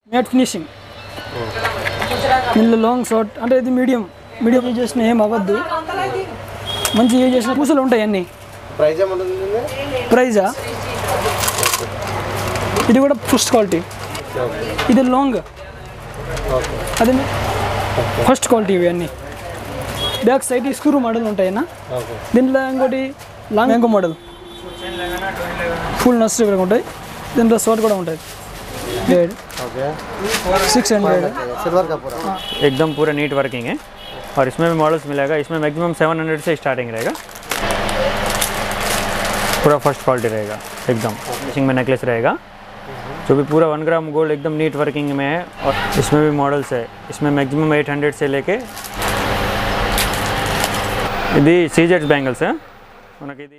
Mat finishing ఇందులో long short అంటే ఇది మీడియం యూజ్ చేసిన ఏం అవ్వద్దు, మంచి యూజ్ చేసిన పూసలు ఉంటాయి అన్నీ. ప్రైజా ఇది కూడా ఫస్ట్ క్వాలిటీ, ఇది లాంగ్, అది ఫస్ట్ క్వాలిటీ. ఇవి అన్నీ బ్యాక్ సైడ్ స్క్రూ మోడల్ ఉంటాయన్నా. దీంట్లో ఇంకోటి లాంగ్ మ్యాంగో మోడల్ ఫుల్ నస్ట్ కూడా ఉంటాయి. దీంట్లో షార్ట్ కూడా ఉంటుంది. 600 सिल्वर का पूरा एकदम पूरा नीट वर्किंग है और इसमें भी मॉडल्स मिलेगा. इसमें मैक्सिमम 700 से स्टार्टिंग रहेगा. पूरा फर्स्ट क्वालिटी रहेगा एकदम. फिनिशिंग में नेकलेस रहेगा जो भी पूरा 1 ग्राम गोल्ड एकदम नीट वर्किंग में है. और इसमें भी मॉडल्स है. इसमें मैक्सिमम 800 से लेके ఇది సీజెడ్స్ బ్యాంగిల్స్ మనకి. ఇది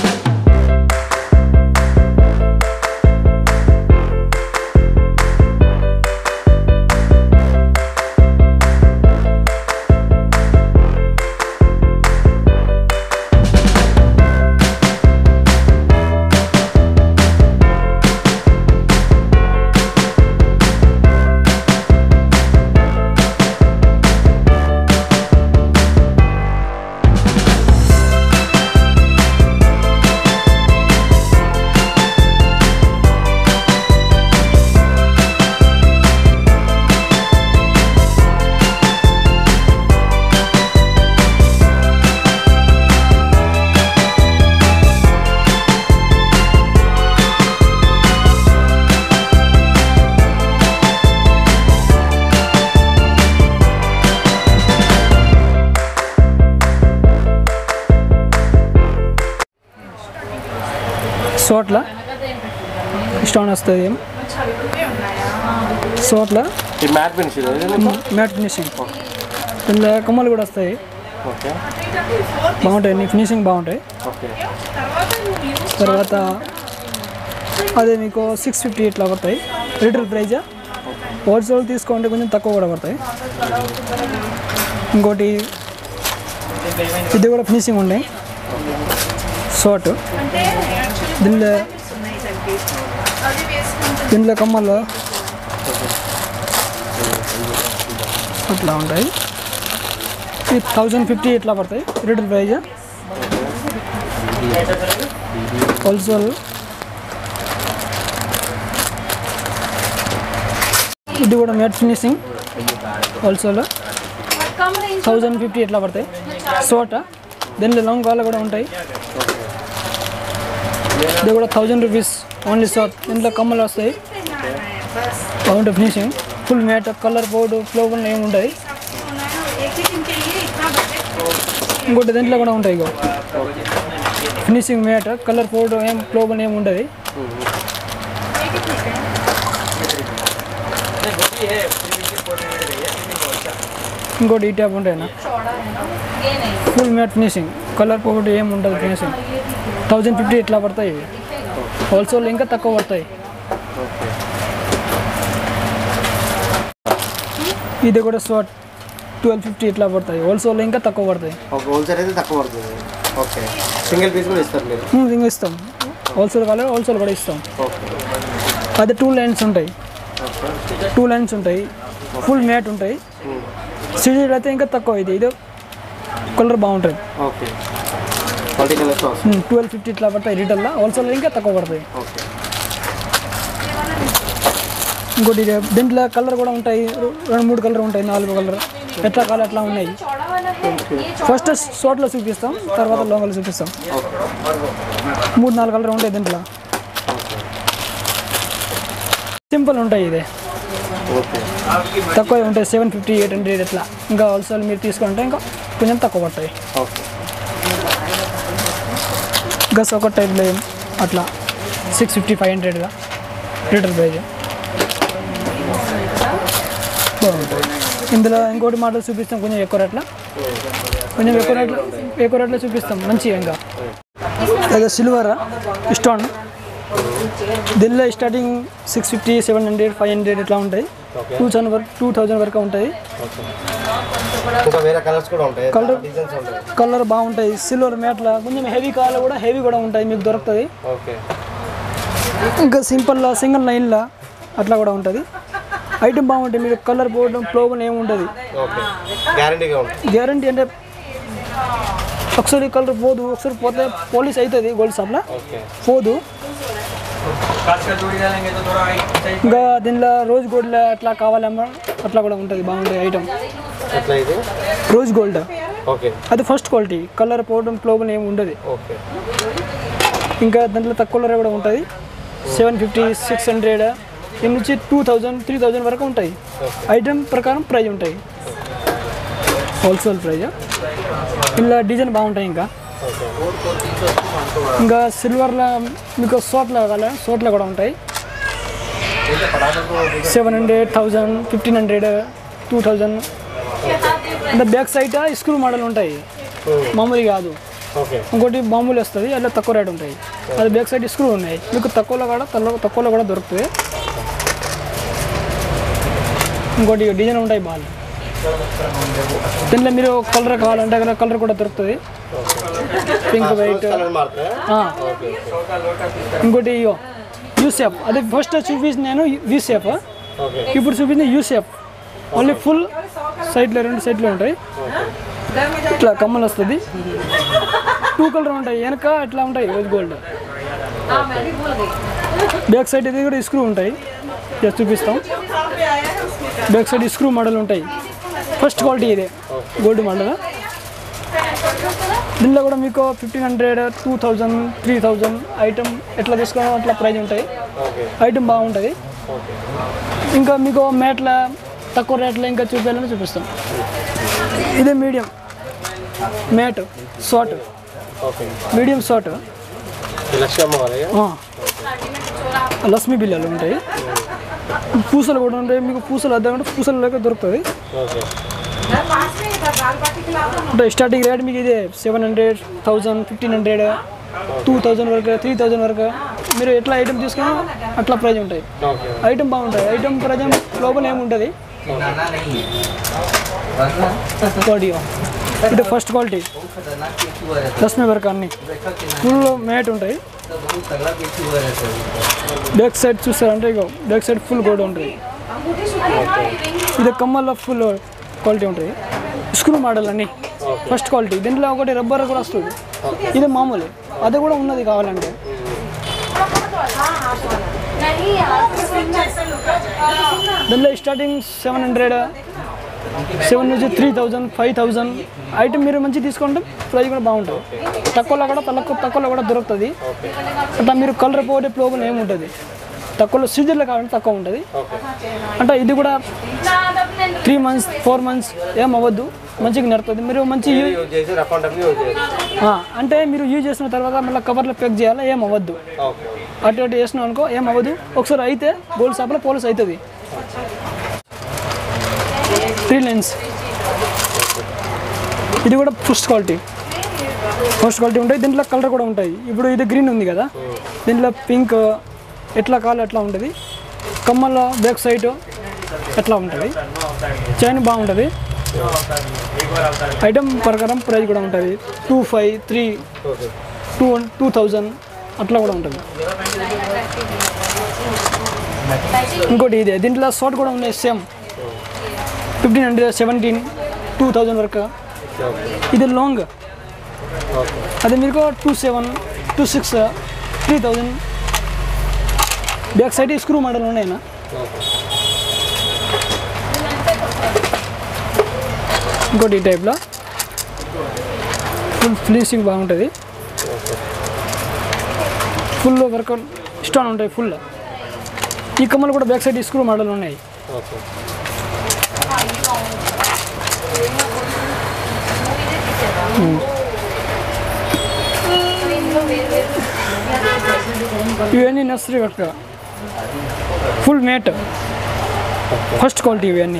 షార్ట్లో స్టోన్ వస్తుంది. షార్ట్లో మ్యాట్ ఫినిషింగ్, ఇందులో కమ్మలు కూడా వస్తాయి. బాగుంటాయి అన్ని, ఫినిషింగ్ బాగుంటాయి. తర్వాత అదే మీకు 650 ఇట్లా పడతాయి. రీటైల్ ప్రైజ్ హోల్సేల్ తీసుకుంటే కొంచెం తక్కువ కూడా పడతాయి. ఇంకోటి ఇది కూడా ఫినిషింగ్ ఉన్నాయి షార్ట్. దీనిలో కమ్మల్లో అట్లా ఉంటాయి. 1050 ఇట్లా పడతాయి రీటైల్ ప్రైజ్. హోల్సేల్ ఇది కూడా మ్యాట్ ఫినిషింగ్ హోల్సేల్ 1050 ఇట్లా పడతాయి. షార్ట్ దీనిలో లాంగ్ కాళ్ళు కూడా ఉంటాయి. ఇది కూడా 1000 రూపీస్ ఓన్లీ షార్ట్. దీంట్లో కమ్మలు వస్తాయి, బాగుంటుంది ఫినిషింగ్. ఫుల్ మ్యాట్, కలర్ బోర్డు ఫ్లోబుల్ ఏమి ఉంటాయి. ఇంకోటి దీంట్లో కూడా ఉంటాయి ఇగో ఫినిషింగ్ మ్యాట్, కలర్ బోర్డు ఏం ఫ్లోబుల్ ఏమి ఉంటుంది. ఇంకోటి ఈ ట్యాప్ ఉంటాయి ఫుల్ మ్యాట్ ఫినిషింగ్, కలర్ బోర్డు ఏమి ఉంటుంది ఫినిషింగ్. 1050 ఇట్లా పడతాయి. హోల్సేల్ ఇంకా తక్కువ పడతాయి. ఇది కూడా షార్ట్ 1250 ఇట్లా పడతాయి. హోల్సేల్ ఇంకా తక్కువ పడతాయి. హోల్సేల్ అయితే తక్కువ పడుతుంది. ఓకే, సింగిల్ పీస్ కూడా ఇస్తారు మీరు? సింగిల్ ఇస్తాం. హోల్సేల్ కావాలి హోల్సేల్ కూడా ఇస్తాం. అది 2 లైన్స్ ఉంటాయి. 2 లైన్స్ ఉంటాయి. ఫుల్ మ్యాట్ ఉంటాయి. సిజెడ్ అయితే ఇంకా తక్కువ. ఇది కలర్ బాగుంటుంది. ఓకే, 1250 ఇట్లా పడతాయి రీటైల్లో. హోల్సేల్ ఇంకా తక్కువ పడతాయి. ఇంకోటి దీంట్లో కలర్ కూడా ఉంటాయి. 2-3 కలర్ ఉంటాయి, 4 కలర్ ఎట్లా కావాలి అట్లా ఉన్నాయి. ఫస్ట్ షార్ట్లో చూపిస్తాం, తర్వాత లాంగ్లో చూపిస్తాం. 3-4 కలర్ ఉంటాయి దీంట్లో. సింపుల్ ఉంటాయి. ఇదే తక్కువ ఉంటాయి, 750-800 ఇట్లా. ఇంకా హోల్సేల్ మీరు తీసుకుంటే ఇంకా కొంచెం తక్కువ పడతాయి. గస్ ఒక టైప్లో అట్లా 650-500గా లీటర్ ప్రైజ్ బాగుంటుంది. ఇందులో ఇంకోటి మోడల్ చూపిస్తాం కొంచెం ఎక్కువ రేట్లో, ఎక్కువ రేట్లో చూపిస్తాం మంచిగా. ఇంకా అదే సిల్వర్ స్టోన్, దీనిలో స్టార్టింగ్ 650-700-500 ఇట్లా ఉంటాయి. 2000 వరకు ఉంటాయి. కలర్ బాగుంటాయి. సిల్వర్ మ్యాట్లో కొంచెం హెవీ కావాలి కూడా, హెవీ కూడా ఉంటాయి మీకు దొరుకుతుంది. ఇంకా సింపుల్లో సింగిల్ లైన్లో అట్లా కూడా ఉంటుంది. ఐటమ్ బాగుంటుంది, మీరు కలర్ పోవడం ప్రోబన్ ఏమి ఉంటుంది. ఓకే, గ్యారంటీగా ఉంటుంది. గ్యారంటీ అంటే ఒకసారి కలర్ పోదు, ఒకసారి పోతే పోలీస్ అవుతుంది గోల్డ్ షాప్లో ఓకే, పోదు. ఇంకా దీనిలో రోజ్ గోల్డ్ అట్లా కావాలమ్మా అట్లా కూడా ఉంటుంది, బాగుంటుంది ఐటమ్. ఎట్లా ఇది? రోజ్ గోల్డ్ ఓకే, అది ఫస్ట్ క్వాలిటీ, కలర్ పోవడం ప్రోబన్ ఏమి ఉండదు. ఓకే, ఇంకా దాంట్లో తక్కువ కలర్ కూడా ఉంటుంది, 750, 600 దీని నుంచి 2000, 3000 వరకు ఉంటాయి. ఐటమ్ ప్రకారం ప్రైజ్ ఉంటాయి, హోల్సేల్ ప్రైజ్. ఇలా డిజైన్ బాగుంటాయి. ఇంకా సిల్వర్లో మీకు సోట్లో కావాలి, సోట్లో కూడా ఉంటాయి. 700, 1000, 1500, 2000. అంటే బ్యాక్ సైడ్ స్క్రూ మోడల్ ఉంటాయి, మామూలు కాదు. ఇంకోటి మామూలు వస్తుంది, అట్లా తక్కువ రేట్ ఉంటాయి. అది బ్యాక్ సైడ్ స్క్రూ ఉన్నాయి, మీకు తక్కువలో కూడా దొరుకుతుంది. ఇంకోటి డిజైన్ ఉంటాయి బాగా. దీంట్లో మీరు కలర్ కావాలంటే కలర్ కూడా దొరుకుతుంది, పింక్, వైట్. ఇంకోటి యూసేఫ్, అది ఫస్ట్ చూపించింది నేను యూసేఫ్, ఇప్పుడు చూపించింది యూసేఫ్. ఓన్లీ ఫుల్ సైడ్లో 2 సైడ్లో ఉంటాయి. ఇట్లా కమ్మలు వస్తుంది, 2 కలర్ ఉంటాయి, వెనక ఇట్లా ఉంటాయి రోజ్ గోల్డ్. బ్యాక్ సైడ్ ఇది కూడా స్క్రూ ఉంటాయి, జస్ట్ చూపిస్తాం. బ్యాక్ సైడ్ స్క్రూ మోడల్ ఉంటాయి, ఫస్ట్ క్వాలిటీ ఇదే గోల్డ్ మోడల్. దీనిలో కూడా మీకు 1500, 2000, 3000 ఐటమ్ ఎట్లా తీసుకోవడం అట్లా ప్రైజ్ ఉంటాయి. ఐటమ్ బాగుంటుంది. ఇంకా మీకు మ్యాట్ల తక్కువ రేట్లో ఇంకా చూపించాలని చూపిస్తాం. ఇదే medium matte, short, medium short, Lakshmi బిల్లాలు ఉంటాయి. పూసలు కూడా ఉంటాయి, మీకు పూసలు వద్దామంటే పూసలు లేక దొరుకుతుంది. అంటే స్టార్టింగ్ రేట్ మీకు ఇదే 700, 1000, 1500, 2000 వరకు, 3000 వరకు. మీరు ఎట్లా ఐటమ్ తీసుకున్నా అట్లా ప్రైజ్ ఉంటాయి. ఐటమ్ బాగుంటుంది, ఐటమ్ ప్రైజ్ లోపల ఏముంటుంది. ఇది ఫస్ట్ క్వాలిటీ, లక్ష్మీ వర్క్ అన్ని ఫుల్ మ్యాట్ ఉంటాయి. బ్యాక్ సైడ్ చూస్తారంటే ఇక బ్యాక్ సైడ్ ఫుల్ గోల్డ్ ఉంటుంది. ఇది కమ్మల్లో ఫుల్ క్వాలిటీ ఉంటుంది, స్క్రూ మోడల్ అన్ని ఫస్ట్ క్వాలిటీ. దీంట్లో ఒకటి రబ్బర్ కూడా వస్తుంది, ఇది మామూలు, అది కూడా ఉన్నది కావాలంటే. దీంట్లో స్టార్టింగ్ 700, 7 నుంచి 3000, 5000 ఐటమ్ మీరు మంచి తీసుకుంటే ప్రైస్ కూడా బాగుంటుంది. తక్కువలో కూడా దొరుకుతుంది. అట్లా మీరు కలర్ పోతే ప్రోబ్లం ఏముంటుంది, తక్కువలో సీజన్లో కావాలంటే తక్కువ ఉంటుంది. అంటే ఇది కూడా 3 months, 4 months ఏం అవ్వద్దు, మంచిగా నడుతుంది. మీరు మంచి అంటే మీరు యూజ్ చేసిన తర్వాత మళ్ళీ కవర్లో ప్యాక్ చేయాలి, ఏం అవ్వద్దు. అటు చేసినాం అనుకో ఏం అవ్వదు. ఒకసారి అయితే గోల్డ్ షాప్లో పోలీస్ అవుతుంది. 3 lines, ఇది కూడా ఫస్ట్ క్వాలిటీ ఉంటాయి. దీంట్లో కలర్ కూడా ఉంటాయి. ఇప్పుడు ఇది గ్రీన్ ఉంది కదా, దీంట్లో పింక్ ఎట్లా కావాలి అట్లా ఉంటుంది. కమ్మల బ్యాక్ సైడ్ ఎట్లా ఉంటుంది, చైన్ బాగుంటుంది. ఐటమ్ ప్రకారం ప్రైస్ కూడా ఉంటుంది, 2500, 3, 2000 అట్లా కూడా ఉంటుంది. ఇంకోటి ఇదే, దీంట్లో షార్ట్ కూడా ఉన్నాయి సేమ్, 1500, 17, 2000 వరకు. ఇది లాంగ్, అది మీకు 27, 26, 3000. బ్యాక్ సైడ్ స్క్రూ మోడల్ ఉన్నాయినా. ఇంకోటి ఈ టైప్లో ఫుల్ ఫినిషింగ్ బాగుంటుంది, ఫుల్ వర్క్ స్టోన్ ఉంటాయి ఫుల్. ఈ కమ్మలు కూడా బ్యాక్ సైడ్ స్క్రూ మోడల్ ఉన్నాయి. ఇవన్నీ nursery work, full matte, first quality. ఇవన్నీ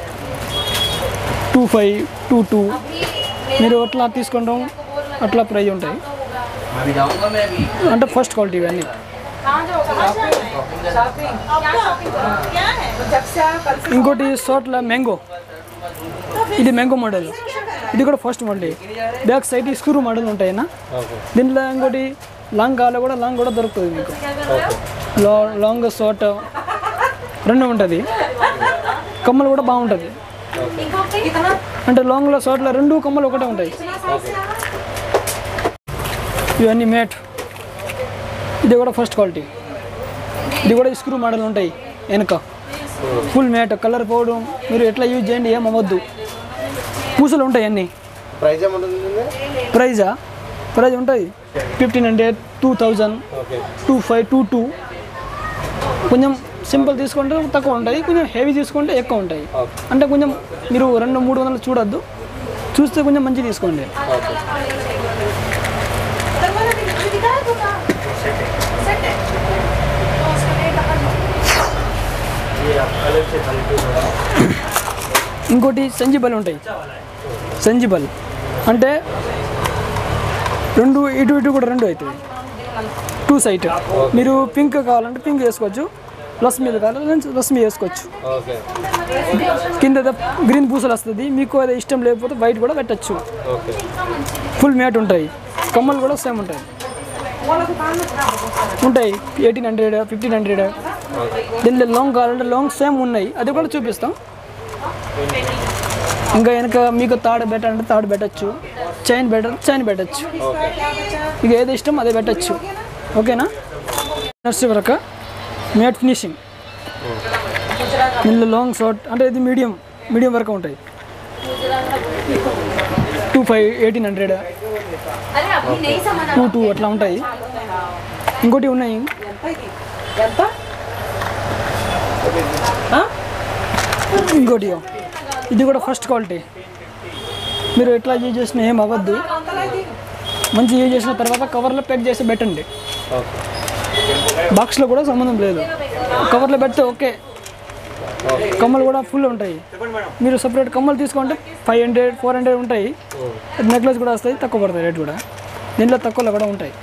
25, 22 మీరు అట్లా తీసుకుంటాం అట్లా ప్రైజ్ ఉంటాయి. అంటే ఫస్ట్ క్వాలిటీ ఇవన్నీ. ఇంకోటి షార్ట్లో మ్యాంగో, ఇది మ్యాంగో మోడల్, ఇది కూడా first model. Back side screw model ఉంటాయినా. దీంట్లో ఇంకోటి లాంగ్ కావాలి కూడా, లాంగ్ కూడా దొరుకుతుంది మీకు. లాంగ్ షార్ట్ రెండు ఉంటుంది. కమ్మలు కూడా బాగుంటుంది. అంటే లాంగ్లో షార్ట్లో 2 కమ్మలు ఒకటే ఉంటాయి. ఇవన్నీ మ్యాట్. ఇది కూడా ఫస్ట్ క్వాలిటీ. ఇది కూడా స్క్రూ మోడల్ ఉంటాయి వెనుక. ఫుల్ మ్యాట్ కలర్ పోవడం మీరు ఎట్లా యూజ్ చేయండి, ఏం అవ్వద్దు. పూసలు ఉంటాయి అన్నీ. ప్రైస్ ఏముంటుంది? ప్రైజ్ ఉంటుంది 1500, 2000, 25, 22. కొంచెం సింపుల్ తీసుకుంటే తక్కువ ఉంటాయి, కొంచెం హెవీ తీసుకుంటే ఎక్కువ ఉంటాయి. అంటే కొంచెం మీరు 200-300 చూడొద్దు, చూస్తే కొంచెం మంచి తీసుకోండి. ఇంకోటి సంజిబల్ ఉంటాయి. సంజిబల్ అంటే 2 ఇటు కూడా 2 అవుతుంది. 2 సైడ్. మీరు పింక్ కావాలంటే పింక్ వేసుకోవచ్చు, ప్లస్ మీద కావాలంటే ప్లస్ మీద వేసుకోవచ్చు. కింద గ్రీన్ పూసలు వస్తుంది. మీకు అది ఇష్టం లేకపోతే వైట్ కూడా పెట్టచ్చు. ఫుల్ మ్యాట్ ఉంటాయి. కమ్మలు కూడా సేమ్ ఉంటాయి. 1800, 1500. దీనిలో లాంగ్ కావాలంటే లాంగ్ సేమ్ ఉన్నాయి, అది కూడా చూపిస్తాం. ఇంకా వెనక మీకు తాడు పెట్టాలంటే తాడు పెట్టచ్చు, చైన్ పెట్టచ్చు. మీకు ఏది ఇష్టం అదే పెట్టచ్చు. ఓకేనా? నర్సరీ వరకు మ్యాట్ ఫినిషింగ్. దీనిలో లాంగ్ షార్ట్ అంటే ఇది మీడియం వరకు ఉంటాయి. 25, 1800, 22 అట్లా ఉంటాయి. ఇంకోటి ఉన్నాయి. ఇంకోటి ఇది కూడా ఫస్ట్ క్వాలిటీ. మీరు ఎట్లా యూజ్ చేసినా ఏం అవ్వద్దు. మంచి యూజ్ చేసిన తర్వాత కవర్లో ప్యాక్ చేసి పెట్టండి. బాక్స్లో కూడా సంబంధం లేదు, కవర్లో పెడితే ఓకే. కమ్మలు కూడా ఫుల్ ఉంటాయి. మీరు సపరేట్ కమ్మలు తీసుకుంటే 500, 400 ఉంటాయి. నెక్లెస్ కూడా వస్తాయి, తక్కువ పడతాయి రేట్ కూడా. దీంట్లో తక్కువలో కూడా ఉంటాయి.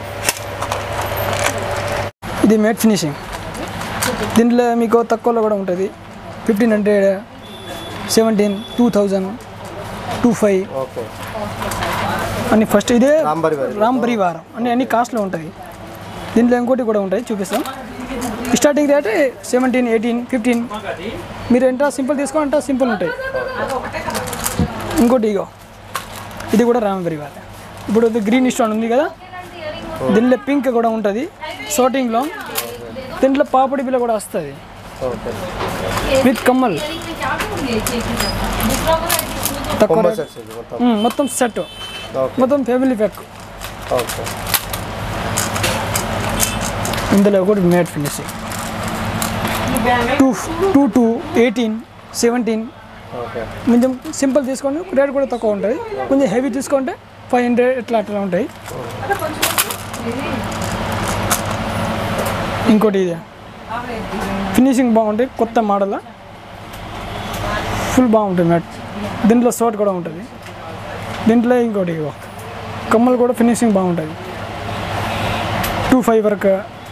ఇది మ్యాట్ ఫినిషింగ్. దీంట్లో మీకు తక్కువలో కూడా ఉంటుంది. 1500, 17, 2000, 25 అన్ని. ఫస్ట్ ఇదే రామ్ పరివారం అన్ని కాస్ట్లో ఉంటుంది. దీంట్లో ఇంకోటి కూడా ఉంటాయి, చూపిస్తాం. Starting rate 17, 18, 15. మీరు ఎంత సింపుల్ తీసుకోవాలంటే సింపుల్ ఉంటాయి. ఇంకోటి ఇది కూడా రామ్ పరివారం. ఇప్పుడు ఇది గ్రీన్ స్టోన్ ఉంది కదా, దీనిలో పింక్ కూడా ఉంటుంది షార్టింగ్లో. దీంట్లో పాపడి బిల్ల కూడా వస్తుంది విత్ కమ్మల్. తక్కువ మొత్తం సెట్, మొత్తం ఫ్యామిలీ ప్యాక్. ఇందులో ఒకటి మ్యాట్ ఫినిషింగ్ 22, 18, 17. కొంచెం సింపుల్ తీసుకోండి, రేట్ కూడా తక్కువ ఉంటుంది. కొంచెం హెవీ తీసుకుంటే 500 అట్లా ఉంటాయి. ఇంకోటి ఇది ఫినిషింగ్ బాగుంటుంది, కొత్త మోడల్, ఫుల్ బాగుంటుంది మ్యాట్. దీంట్లో షార్ట్ కూడా ఉంటుంది. దీంట్లో ఇంకోటి కమ్మలు కూడా ఫినిషింగ్ బాగుంటుంది. 25 వరకు,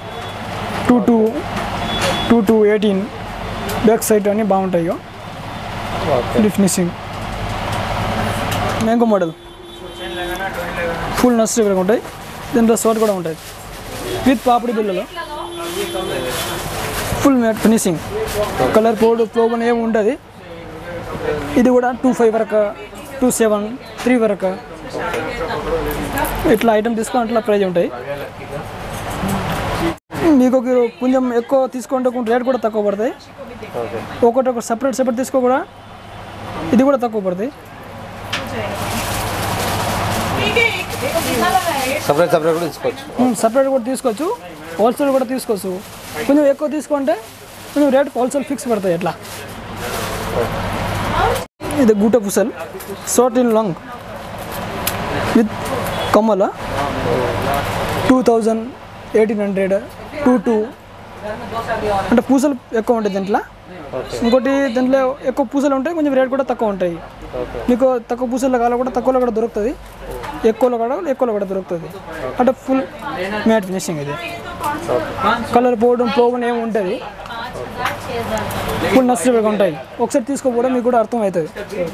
22, 18 బ్యాక్ సైడ్ అన్నీ బాగుంటాయి. ఇది finishing. Mango model full nursery వరకు ఉంటాయి. దీంట్లో షార్ట్ కూడా ఉంటుంది విత్ పాపిడి బిల్లలో. ఫుల్ మ్యాట్ ఫినిషింగ్, కలర్ పోగొని ఏమి ఉంటుంది. ఇది కూడా 25 వరకు, 27, 3 వరకు ఇట్లా ఐటమ్ తీసుకొని అట్లా ప్రైజ్ ఉంటాయి. మీకు కొంచెం ఎక్కువ తీసుకుంటే రేట్ కూడా తక్కువ పడతాయి. ఒకటి సపరేట్ తీసుకో కూడా ఇది కూడా తక్కువ పడతాయి. సపరేట్ కూడా తీసుకోవచ్చు, హోల్సేల్ కూడా తీసుకోవచ్చు. కొంచెం ఎక్కువ తీసుకుంటే కొంచెం రేట్ హోల్సేల్ ఫిక్స్ పడతాయి. ఎట్లా ఇది గూట పూసల్ షార్ట్ ఇన్ లాంగ్ విత్ కమ్మల 2000, 1800, 22. అంటే పూసలు ఎక్కువ ఉంటాయి దీంట్లో. ఇంకోటి దీంట్లో ఎక్కువ పూసలు ఉంటాయి, కొంచెం రేట్ కూడా తక్కువ ఉంటాయి. మీకు తక్కువ పూసలు కావాలి కూడా తక్కువలో కూడా దొరుకుతుంది, ఎక్కువలో కూడా దొరుకుతుంది. అంటే ఫుల్ మ్యాట్ ఫినిషింగ్. ఇది కలర్ పోవడం ఏమి ఉంటుంది, ఫుల్ నష్టంగా ఉంటాయి. ఒకసారి తీసుకోపోవడం మీకు కూడా అర్థం అవుతుంది.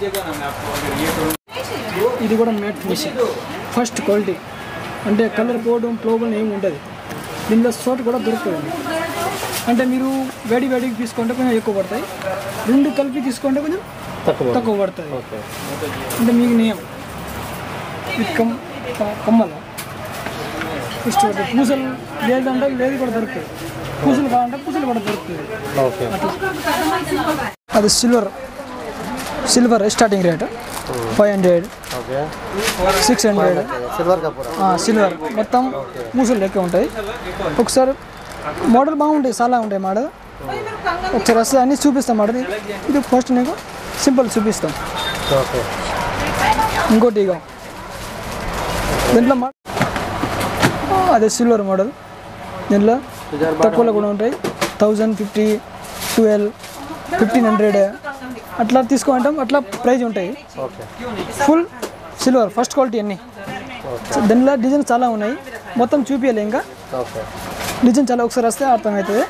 ఇది కూడా మ్యాట్ ఫినిషింగ్ ఫస్ట్ క్వాలిటీ. అంటే కలర్ పోవడం ఏమి ఉంటుంది. దీనిలో షార్ట్ కూడా దొరుకుతుంది. అంటే మీరు వేడికి తీసుకుంటే కొంచెం ఎక్కువ పడతాయి, రెండు కలిపి తీసుకుంటే కొంచెం తక్కువ పడుతుంది. ఓకే. అంటే మీకు నియం ఇది కమ్మల ఇష్టం పూసలు లేదంటే లేదు కూడా దొరుకుతుంది, పూసలు కావాలంటే పూసలు కూడా దొరుకుతుంది. ఓకే. అది silver starting rate 500, okay. 600. Silver కపూరా. సిల్వర్ మొత్తం పూసలు లెక్క ఉంటాయి. ఒకసారి మోడల్ బాగుంటాయి, చాలా ఉంటాయి మోడల్. ఒకసారి వస్తే అన్నీ చూపిస్తాం మోడల్. ఇది ఫస్ట్ నీకు సింపుల్ చూపిస్తాం. ఓకే. ఇంకోటి ఇక దీంట్లో అదే సిల్వర్ మోడల్, దీంట్లో తక్కువలో కూడా ఉంటాయి. 1050, 12, 1500 అట్లా తీసుకుంటాం, అట్లా ప్రైజ్ ఉంటాయి. Okay. Full silver first quality అన్నీ. దీనిలో డిజైన్ చాలా ఉన్నాయి, మొత్తం చూపించాలి. ఇంకా ఓకే. డిజైన్ చాలా ఒకసారి వస్తే అర్థమవుతుంది.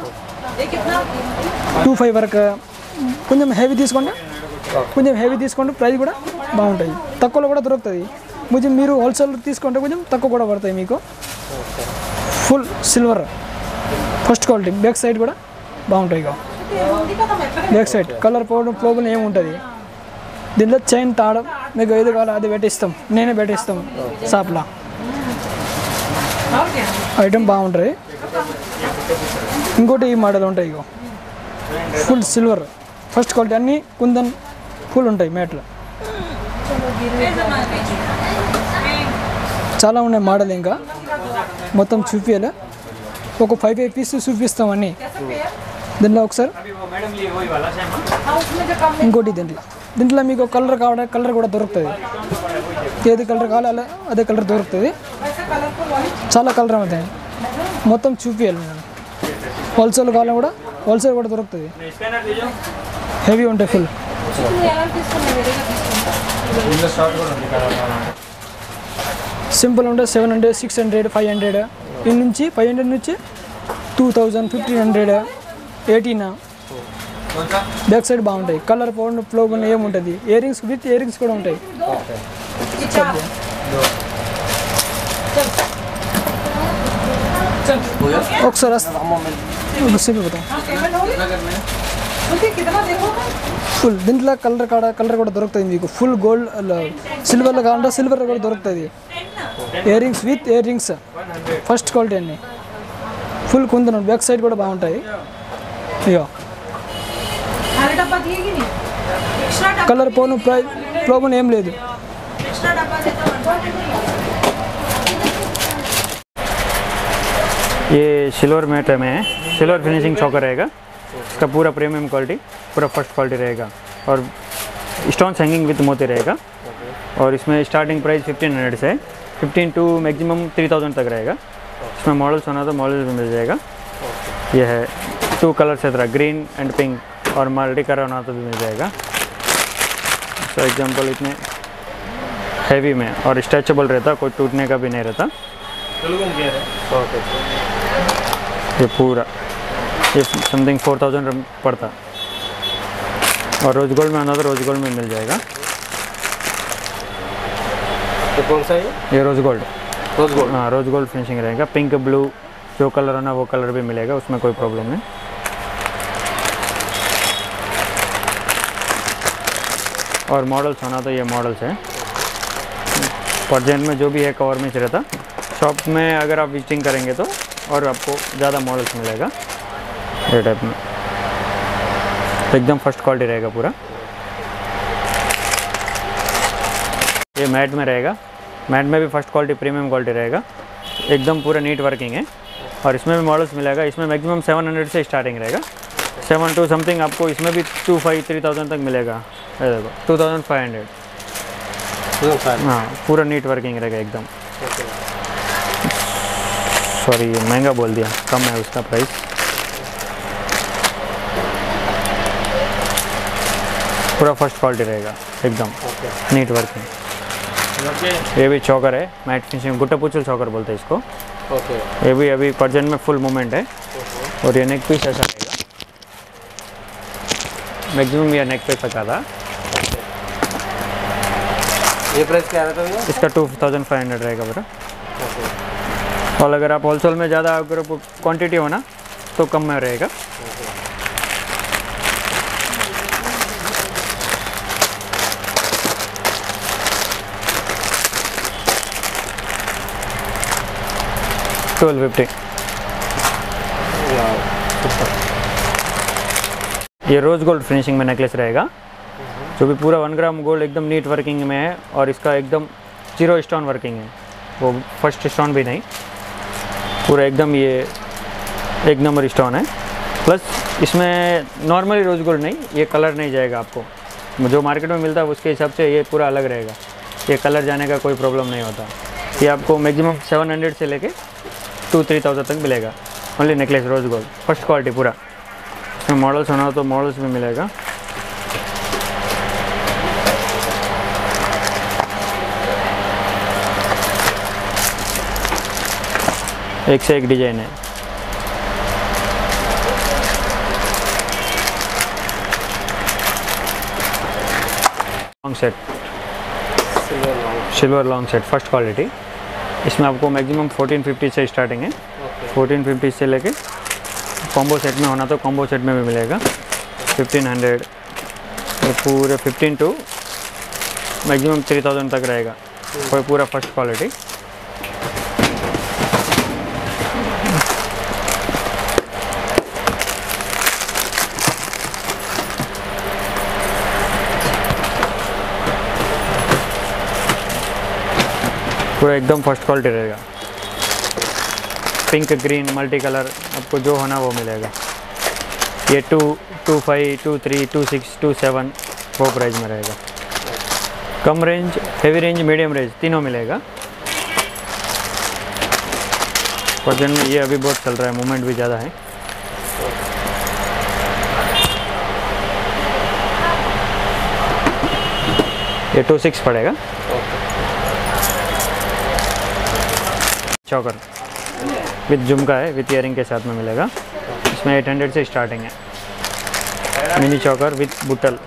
25 వరకు కొంచెం హెవీ తీసుకుంటే ప్రైస్ కూడా బాగుంటాయి, తక్కువలో కూడా దొరుకుతుంది. కొంచెం మీరు హోల్సేల్ తీసుకుంటే కొంచెం తక్కువ కూడా పడతాయి మీకు. Full silver first quality, back side కూడా బాగుంటాయి. ఇక బ్యాక్ సైడ్ కలర్ ప్రాబ్లం ఏముంటుంది. దీంట్లో చైన్ తాడం మీకు ఏది కావాలో అది పెట్టిస్తాం, నేనే పెట్టిస్తాం షాప్లో. ఐటమ్ బాగుంటుంది. ఇంకోటి ఈ మోడల్ ఉంటాయి. ఇగో ఫుల్ సిల్వర్ ఫస్ట్ క్వాలిటీ, అన్నీ కుందన్ ఫుల్ ఉంటాయి మ్యాట్లు. చాలా ఉన్నాయి మోడల్, ఇంకా మొత్తం చూపించాలి. ఒక 5 పీసెస్ చూపిస్తాం అన్నీ. దీంట్లో ఒకసారి ఇంకోటి దీంట్లో మీకు కలర్ కావాలంటే కలర్ కూడా దొరుకుతుంది, ఏది కలర్ కావాలో అదే కలర్ దొరుకుతుంది. చాలా కలర్ అవుతాయి, మొత్తం చూపించాలి. నేను హోల్సేల్ కావాలన్నా కూడా హోల్సేల్ కూడా దొరుకుతుంది, హెవీ ఉంటాయి ఫుల్. సింపుల్ ఉంటే 700, 600, 500 దీని నుంచి 500 నుంచి 2000, 1500, 18. బ్యాక్ సైడ్ బాగుంటాయి, కలర్ ఫ్లో ఏముంటుంది. ఇయరింగ్స్ విత్ ఇయరింగ్స్ కూడా ఉంటాయి. ఒకసారి ఫుల్ దీంట్లో కలర్ కూడా దొరుకుతుంది మీకు. ఫుల్ గోల్డ్ సిల్వర్లో కావాలంటే సిల్వర్ కూడా దొరుకుతుంది. Earrings with earrings first quality అన్నీ ఫుల్ కుందనం. బ్యాక్ సైడ్ కూడా బాగుంటాయి. ఇక కలర్ ప్రాబ్లం ఏం లేదు. ये सिल्वर मैट में सिल्वर फिनिशिंग चौकर रहेगा, इसका पूरा प्रीमियम क्वालिटी, पूरा फर्स्ट क्वालिटी रहेगा और स्टोन्स हैंगिंग विथ मोती रहेगा. और इसमें स्टार्टिंग प्राइस 1500 से 15 टू मैक्सिमम 3000 तक रहेगा. इसमें मॉडल्स होना तो मॉडल भी मिल जाएगा. यह है 2 कलर से तरह ग्रीन एंड पिंक, और मल्टी कलर होना तो भी मिल जाएगा. फॉर एग्जांपल इतने हैवी में और स्ट्रेचेबल रहता, कोई टूटने का भी नहीं रहता. ओके. ये पूरा ये समथिंग 4000 पड़ता, और रोज गोल्ड में आना तो रोज गोल्ड में मिल जाएगा. ये कौन सा है? ये रोज गोल्ड. हाँ, रोज गोल्ड फिनिशिंग रहेगा. पिंक ब्लू जो कलर होना वो कलर भी मिलेगा, उसमें कोई प्रॉब्लम नहीं. और मॉडल्स होना तो ये मॉडल्स है. परजेंट में जो भी है कवर में रहता, शॉप में अगर आप विजिटिंग करेंगे तो और आपको ज़्यादा मॉडल्स मिलेगा. ये टाइप में एकदम फर्स्ट क्वालिटी रहेगा पूरा. ये मैट में रहेगा, मैट में भी फर्स्ट क्वालिटी प्रीमियम क्वालिटी रहेगा, एकदम पूरा नीट वर्किंग है. और इसमें भी मॉडल्स मिलेगा. इसमें मैक्सिमम 700 से स्टार्टिंग रहेगा, 7 to समथिंग आपको इसमें भी 2500-3000 तक मिलेगा. ये देखो 2500. हाँ, पूरा नीट वर्किंग रहेगा एकदम. सॉरी, ये महंगा बोल दिया, कम है उसका प्राइस. पूरा फर्स्ट क्वालिटी रहेगा एकदम नीट वर्किंग. ये भी चौकर है, मैट फिनिशिंग, गुट्टा पुचल चौकर बोलते हैं इसको. ओके. ये भी अभी परजेंट में फुल मूवमेंट है. और ये नेक पीस ऐसा रहेगा, मैक्सिमम ये नेक पीस का था. ये प्राइस क्या रहता है? इसका 2500 रहेगा पूरा. और अगर आप होलसेल में ज़्यादा अगर क्वांटिटी हो ना तो कम में रहेगा। $1250। ये रोज़ गोल्ड फिनिशिंग में नेकलेस रहेगा, जो भी पूरा 1 ग्राम गोल्ड एकदम नीट वर्किंग में है और इसका एकदम 0 स्टोन वर्किंग है, वो फर्स्ट स्टोन भी नहीं, पूरा एकदम ये 1 नंबर स्टोन है। प्लस इसमें नॉर्मली रोज़ गोल्ड नहीं, ये कलर नहीं जाएगा आपको, जो मार्केट में मिलता है उसके हिसाब से ये पूरा अलग रहेगा, ये कलर जाने का कोई प्रॉब्लम नहीं होता। ये आपको मैक्सिमम 700 से लेके 2-3,000 तक मिलेगा। Only necklace rose gold first quality पूरा। इसमें मॉडल्स होना हो तो मॉडल्स भी मिलेगा। एक से एक डिजाइन है। Long set, silver long set first quality. इसमें आपको मैक्सिमम 1450 से स्टार्टिंग है। 1450 से लेके कॉम्बो सेट में होना तो कॉम्बो सेट में भी मिलेगा 1500, ये पूरे 15 टू मैक्सिमम 3000 तक रहेगा, कोई पूरा फर्स्ट क्वालिटी। पूरा एकदम फर्स्ट क्वालिटी रहेगा। पिंक ग्रीन मल्टी कलर आपको जो होना वो मिलेगा। ये 2, 25, 23, 26, 27 वो प्राइस में रहेगा। कम range, heavy range, medium range तीनों मिलेगा। वजन में ये अभी बहुत चल रहा है, मूवमेंट भी ज़्यादा है। ये 26 पड़ेगा। चौकर विद झुमका है, विथ ईयरिंग के साथ में मिलेगा। इसमें 800 से स्टार्टिंग है। मिनी चौकर विथ बुटल।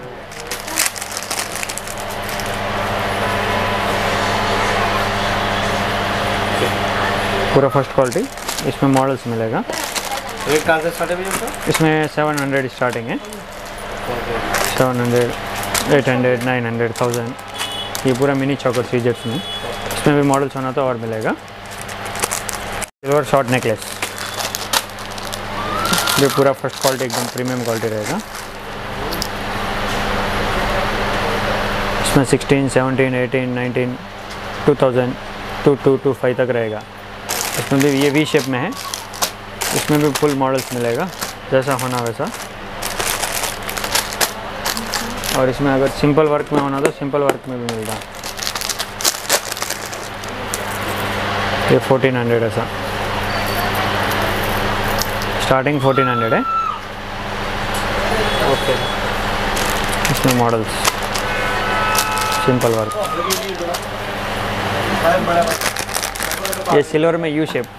पूरा फर्स्ट क्वालिटी। इसमें मॉडल्स मिलेगा। रेट कहाँ से स्टार्ट है भैया इसका? इसमें 700 स्टार्टिंग है। 700, 800, 900, 1000। ये पूरा मिनी चौकर सीजेट्स में। इसमें भी मॉडल्स होना तो और मिलेगा। सिल्वर शॉर्ट नेकलेस, ये पूरा फर्स्ट क्वालिटी एकदम प्रीमियम क्वालिटी रहेगा। इसमें 16, 17, 18, 19, 2000, 2225 तक रहेगा। इसमें भी ये वी शेप में है। इसमें भी फुल मॉडल्स मिलेगा, जैसा होना वैसा। और इसमें अगर सिंपल वर्क में होना तो सिंपल वर्क में भी मिलता। ये 1400 ऐसा स्टार्टिंग 1400 है। ओके। इसमें मॉडल्स सिंपल वर्क। ये सिल्वर में U shape.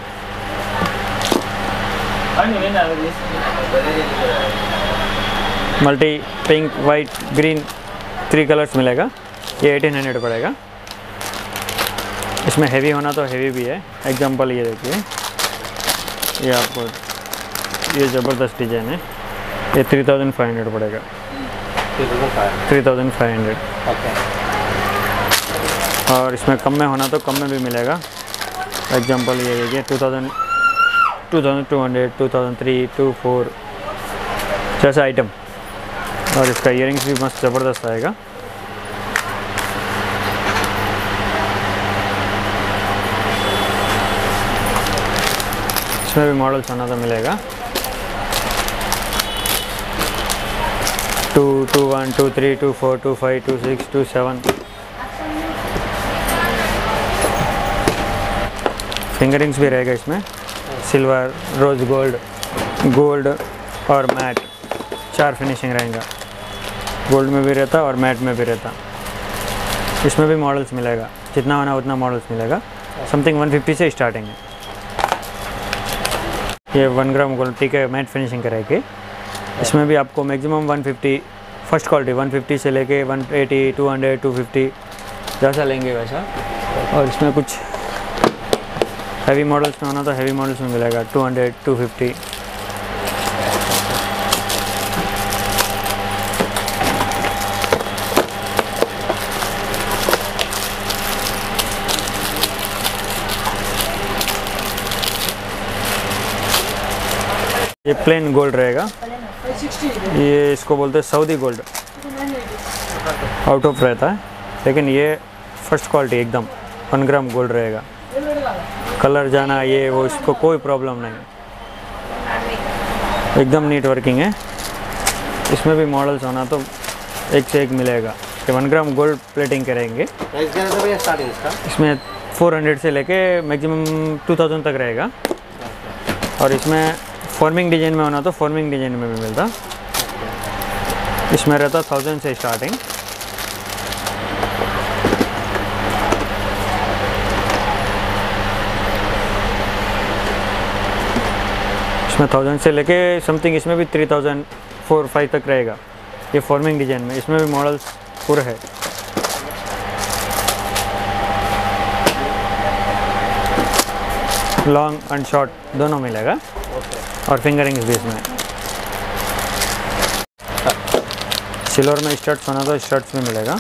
Multi pink, white, green 3 colours मिलेगा। ये 1800 पड़ेगा। इसमें हेवी होना तो हेवी भी है। एग्जांपल ये देखिए, ये आपको ये ज़बरदस्त डिज़ाइन है। ये 3500 पड़ेगा। 3500। ओके। और इसमें कम में होना तो कम में भी मिलेगा। एग्जांपल ये देखिए 2000, 2200, 2003, 24 जैसा आइटम। और इसका ईयरिंग्स भी मस्त ज़बरदस्त आएगा। इसमें भी मॉडल्स होना तो मिलेगा। 2, 21, 23, 24, 25, 26, 27। फिंगरिंग्स भी रहेगा इसमें। सिल्वर, रोज़ गोल्ड, गोल्ड और मैट 4 फिनिशिंग रहेगा। गोल्ड में भी रहता और मैट में भी रहता। इसमें भी मॉडल्स मिलेगा, जितना होना उतना मॉडल्स मिलेगा। समथिंग 150 से स्टार्टिंग है। ये 1 ग्राम गोल्ड टीक है, मैट फिनिशिंग करेगी। इसमें भी आपको मैक्सिमम 150 फर्स्ट क्वालिटी 150 से लेके 180, 200, 250 जैसा लेंगे वैसा। और इसमें कुछ हैवी मॉडल्स में होना तो हैवी मॉडल्स में मिलेगा 200, 250 ये प्लेन गोल्ड रहेगा, ये इसको बोलते हैं सऊदी गोल्ड, आउट ऑफ रहता है, लेकिन ये फर्स्ट क्वालिटी एकदम 1 ग्राम गोल्ड रहेगा। कलर जाना ये वो इसको कोई प्रॉब्लम नहीं, एकदम नीट वर्किंग है। इसमें भी मॉडल्स होना तो एक से एक मिलेगा कि 1 ग्राम गोल्ड प्लेटिंग करेंगे। प्राइस क्या रहता है भैया स्टार्टिंग इसका? इसमें 400 से लेके मैक्सिमम 2000 तक रहेगा। और इसमें फॉर्मिंग डिजाइन में होना तो फॉर्मिंग डिजाइन में भी मिलता, इसमें रहता 1000 से स्टार्टिंग। इसमें 1000 से लेके समथिंग इसमें भी 3004-5 तक रहेगा, ये फॉर्मिंग डिजाइन में। इसमें भी मॉडल्स पूरे है। लॉन्ग एंड शॉर्ट दोनों मिलेगा और फिंगरिंग्स भी इसमें। सिल्वर में स्टड्स होना तो स्टड्स भी मिलेगा।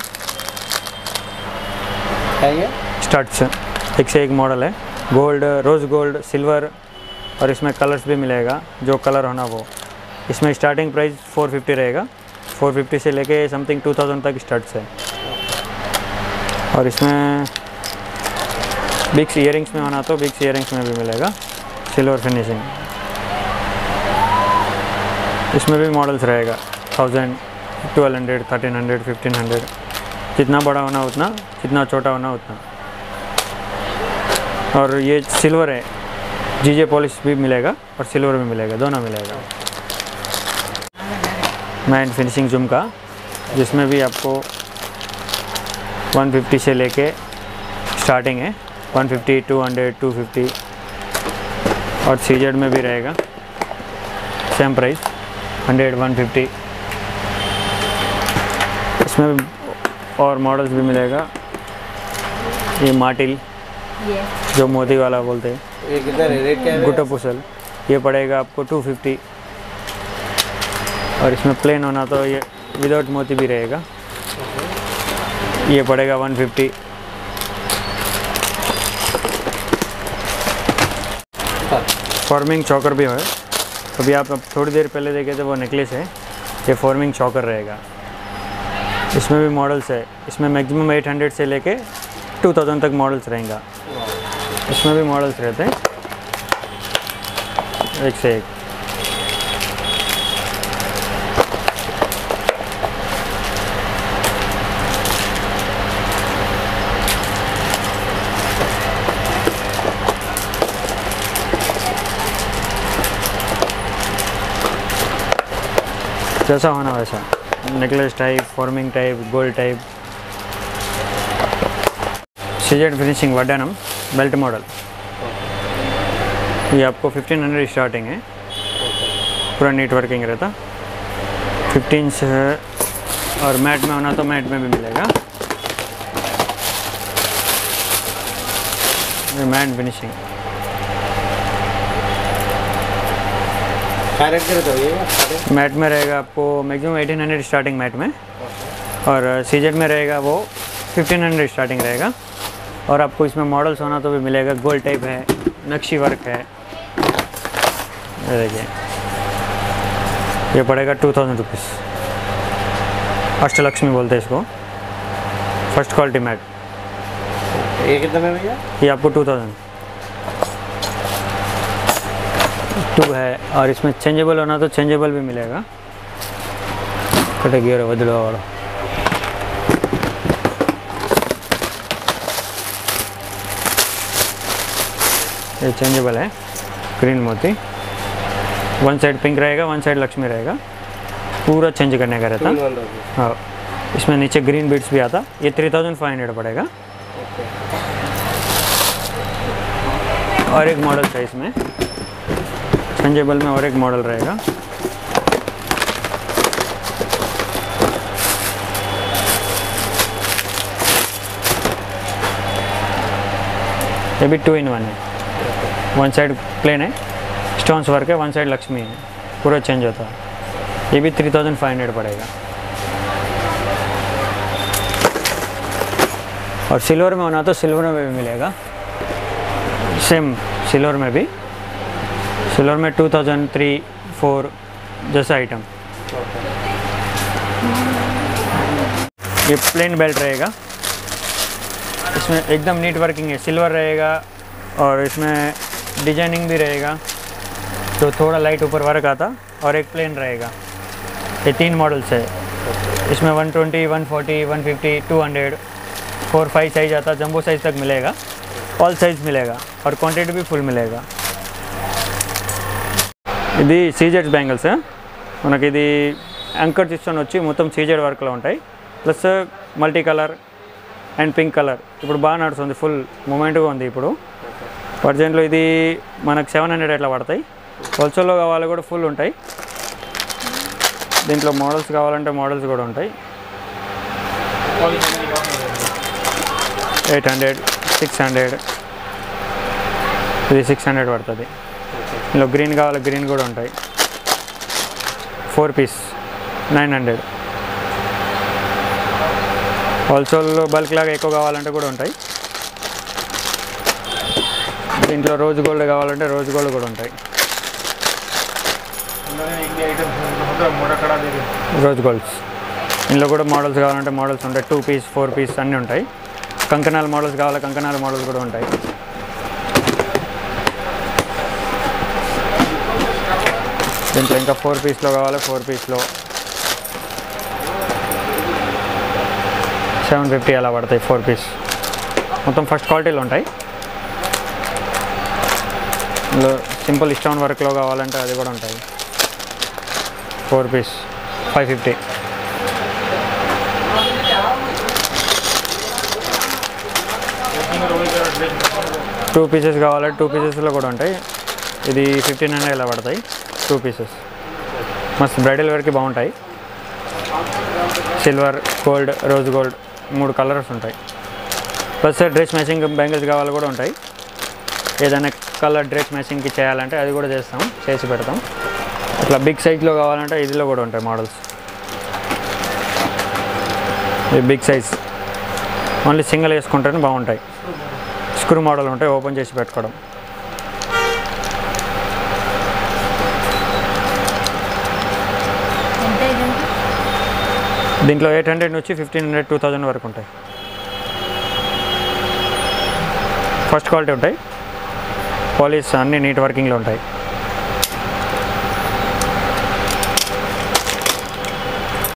क्या ये? स्टड्स एक से एक मॉडल है, गोल्ड, रोज़ गोल्ड, सिल्वर, और इसमें कलर्स भी मिलेगा जो कलर होना वो। इसमें स्टार्टिंग प्राइस 450 रहेगा, 450 से लेके समथिंग 2000 तक स्टड्स है। और इसमें बिग्स ईयरिंग्स में होना तो बिग्स ईयरिंग्स में भी मिलेगा सिल्वर फिनिशिंग। इसमें भी मॉडल्स रहेगा 1000, 1200, 1300, 1500, जितना बड़ा होना उतना, जितना छोटा होना उतना। और ये सिल्वर है, जीजे पॉलिश भी मिलेगा और सिल्वर भी मिलेगा, दोनों मिलेगा। मैट फिनिशिंग झुमका, जिसमें भी आपको 150 से लेके स्टार्टिंग है, 150, 200, 250, और सीजेड में भी रहेगा सेम प्राइस 100, 150। इसमें भी और मॉडल्स भी मिलेगा। ये माटिल जो मोती वाला बोलते हैं, ये कितना रेट क्या है? गुट्टा पुसल, ये पड़ेगा आपको 250। और इसमें प्लेन होना तो ये विदाउट मोती भी रहेगा, ये पड़ेगा 150। फॉर्मिंग चॉकर भी है, अभी आप थोड़ी देर पहले देखे थे वो नेकलेस है, ये फॉर्मिंग चॉकर रहेगा। इसमें भी मॉडल्स है, इसमें मैक्सिमम 800 से लेके 2000 तक मॉडल्स रहेंगे। इसमें भी मॉडल्स रहते हैं एक से एक। जैसा होना वैसा, नेकलेस टाइप, फॉर्मिंग type, gold type. CZ finishing वडानम बेल्ट मॉडल, ये आपको 1500 स्टार्टिंग है, पूरा नीट वर्किंग रहता 15 से। और मैट में होना तो मैट में भी मिलेगा, ये मैट फिनिशिंग। क्या रेट रहता है ये? मैट में रहेगा आपको मैक्सिमम 1800 स्टार्टिंग मैट में, और सीजेड में रहेगा वो 1500 स्टार्टिंग रहेगा। और आपको इसमें मॉडल्स होना तो भी मिलेगा, गोल्ड टाइप है, नक्शी वर्क है, ये देखिए, ये पड़ेगा 2000 रुपीज़। अष्टलक्ष्मी बोलते हैं इसको, फर्स्ट क्वालिटी मैट। ये कितना में भैया? ये आपको 2000 2 है। और इसमें चेंजेबल होना तो चेंजेबल भी मिलेगा, कटे गियर बदलो वाला। ये चेंजेबल है, ग्रीन मोती, वन साइड पिंक रहेगा, वन साइड लक्ष्मी रहेगा, पूरा चेंज करने का रहता। हाँ, इसमें नीचे ग्रीन बीड्स भी आता, ये 3500 पड़ेगा। और एक मॉडल है इसमें चेंजेबल में, और एक मॉडल रहेगा, ये भी 2 in 1 है। वन साइड प्लेन है, स्टोन्स वर्क है, वन साइड लक्ष्मी है, पूरा चेंज होता है। ये भी 3500 पड़ेगा। और सिल्वर में होना तो सिल्वर में भी मिलेगा, सेम सिल्वर में भी सिल्वर में 2003-4 जैसा आइटम। ये प्लेन बेल्ट रहेगा, इसमें एकदम नीट वर्किंग है, सिल्वर रहेगा और इसमें डिजाइनिंग भी रहेगा, तो थोड़ा लाइट ऊपर वर्क आता, और एक प्लेन रहेगा। ये 3 मॉडल्स है, इसमें 120, 140, 150, 200, 4-5 साइज आता, जंबो साइज तक मिलेगा, ऑल साइज मिलेगा और क्वांटिटी भी फुल मिलेगा। ఇది సీజెడ్ బ్యాంగిల్స్, మనకి ఇది యాంకర్ సిస్టమ్ వచ్చి మొత్తం సీజెడ్ వర్క్లో ఉంటాయి, plus multi colour and pink colour ఇప్పుడు బాగా నడుస్తుంది, ఫుల్ మూమెంట్గా ఉంది ఇప్పుడు వర్జన్లో. ఇది మనకు 700 అట్లా పడతాయి. హోల్సేల్లో కావాలి కూడా ఫుల్ ఉంటాయి. దీంట్లో మోడల్స్ కావాలంటే మోడల్స్ కూడా ఉంటాయి. 800, 600, ఇది 600 పడుతుంది. ఇందులో గ్రీన్ కావాలి, గ్రీన్ కూడా ఉంటాయి. 4 పీస్ 900. హోల్సేల్లో బల్క్ లాగా ఎక్కువ కావాలంటే కూడా ఉంటాయి. దీంట్లో రోజ్ గోల్డ్ కావాలంటే రోజ్ గోల్డ్ కూడా ఉంటాయి. రోజ్ గోల్డ్స్ ఇందులో కూడా మోడల్స్ కావాలంటే మోడల్స్ ఉంటాయి. 2 పీస్ 4 పీస్ అన్నీ ఉంటాయి. కంకణాల మోడల్స్ కావాలి, కంకణాల మోడల్స్ కూడా ఉంటాయి. దీంట్లో ఇంకా 4 పీస్లో కావాలి, 4 పీస్లో 750 అలా పడతాయి 4 పీస్. మొత్తం ఫస్ట్ క్వాలిటీలో ఉంటాయి. ఇందులో సింపుల్ స్టోన్ వర్క్లో కావాలంటే అది కూడా ఉంటాయి. 4 పీస్ 550. 2 పీసెస్ కావాలంటే 2 పీసెస్లో కూడా ఉంటాయి. ఇది 1500 ఇలా పడతాయి 2 పీసెస్. మస్తు బ్రైడల్ వేర్కి బాగుంటాయి. Silver, gold, rose gold 3 colours ఉంటాయి. ప్లస్ డ్రెస్ మ్యాచింగ్ బ్యాంగిల్స్ కావాలి కూడా ఉంటాయి. ఏదైనా కలర్ డ్రెస్ మ్యాచింగ్కి చేయాలంటే అది కూడా చేస్తాం, చేసి పెడతాం. అట్లా బిగ్ సైజ్లో కావాలంటే ఇదిలో కూడా ఉంటాయి మోడల్స్. ఇది బిగ్ సైజ్, ఓన్లీ సింగిల్ వేసుకుంటేనే బాగుంటాయి. స్క్రూ మోడల్ ఉంటాయి, ఓపెన్ చేసి పెట్టుకోవడం. దీంట్లో 800 నుంచి 1500, 2000 వరకు ఉంటాయి. ఫస్ట్ క్వాలిటీ ఉంటాయి, పాలిష్ అన్నీ నీట్ వర్కింగ్లో ఉంటాయి.